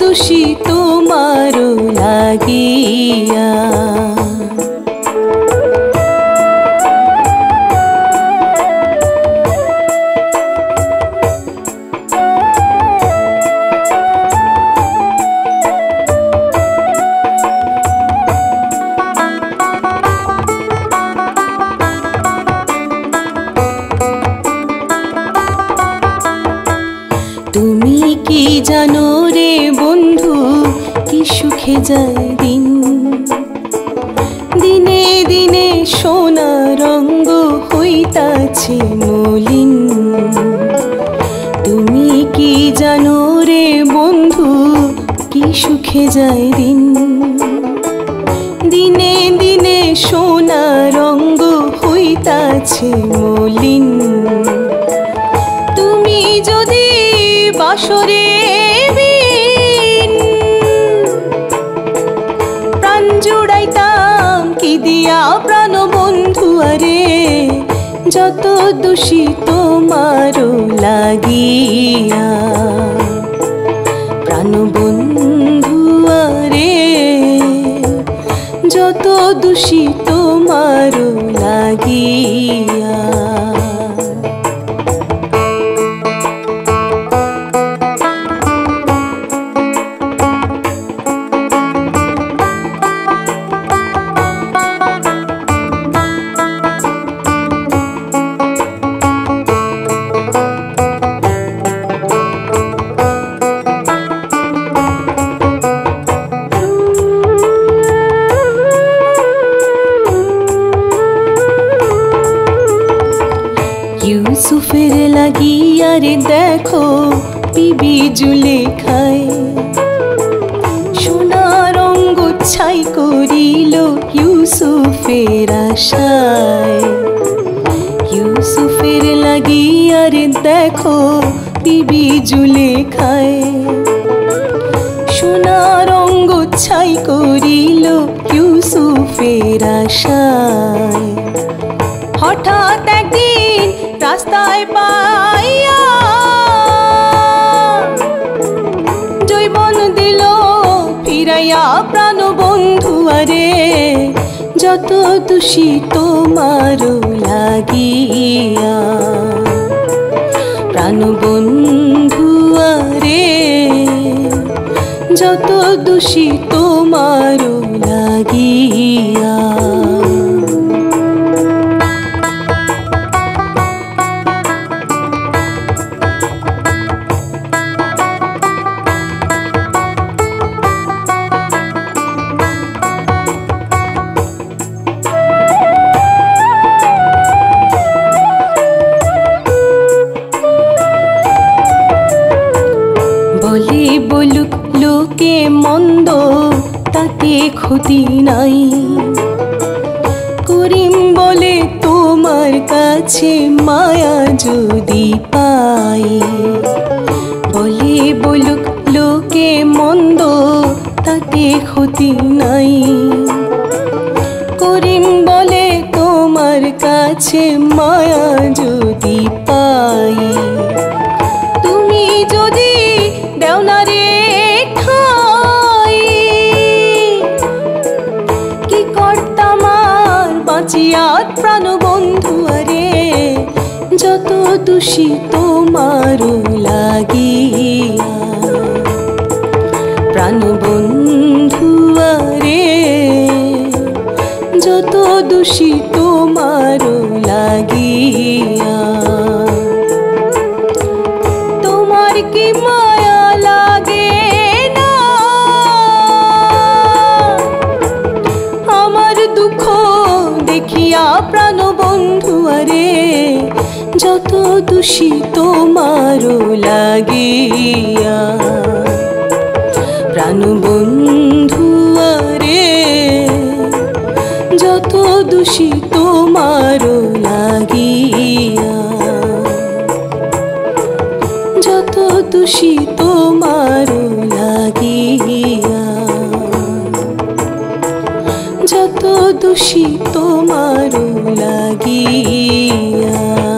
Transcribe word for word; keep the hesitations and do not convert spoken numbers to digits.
দোষী তোমারও লাগিয়া। তুমি কি জানো রে বন্ধু, কি সুখে যায় দিন, দিনে দিনে সোনা রঙ্গ হইতাছে মলিন। তুমি কি জানো রে বন্ধু, কি সুখে যায় দিন, দিনে দিনে সোনা রঙ্গ হইতাছে মলিন। তুমি যদি বাসরে বিন প্রাণ জুড়াইতাম কি দিয়া প্রাণ বন্ধু আরে, যত দোষী তোমারও লাগিয়া। প্রাণ বন্ধু আরে, যত দোষী তোমারও লাগিয়া। ইউসুফের লাগিয়া রে দেখো বিবি জুলেখায়, সোনা রঙ্গ ছাই করিল ইউসুফের আশায়। ইউসুফের লাগিয়া রে দেখো বিবি জুলেখায়, সোনা রঙ্গ ছাই করিল ইউসুফের আশায়। হঠাৎ একদিন রাস্তায় পাইয়া জৈবন দিল ফিরাইয়া প্রাণ বন্ধু আরে, যত দোষী তোমারও লাগিয়া। প্রাণ বন্ধু আরে, যত দোষী তোমারও লাগিয়া। বলে বলুক লোকে মন্দ, তাতে ক্ষতি নাই। করিম বলে তোমার কাছে মায়া যদি পাই। বলে বলুক লোকে মন্দ, তাতে ক্ষতি নাই। করিম বলে তোমার কাছে মায়া যদি পাই। তুমি যদি দেও না রে ঠাই, কি করতাম আর বাঁচিয়া প্রাণ বন্ধু আরে, যত দোষী তোমারও লাগিয়া। প্রাণ বন্ধু আরে, যত দোষী তোমারও লাগিয়া। তোমার কি মায়া লাগে না আমার দুঃখ দেখিয়া প্রাণ বন্ধু আরে, যত দোষী তোমারও লাগিয়া। প্রাণ বন্ধু আরে, যত দোষী তোমারও লাগিয়া। যত দোষী তোমারও লাগিয়া। যত দোষী তোমারও লাগিয়া।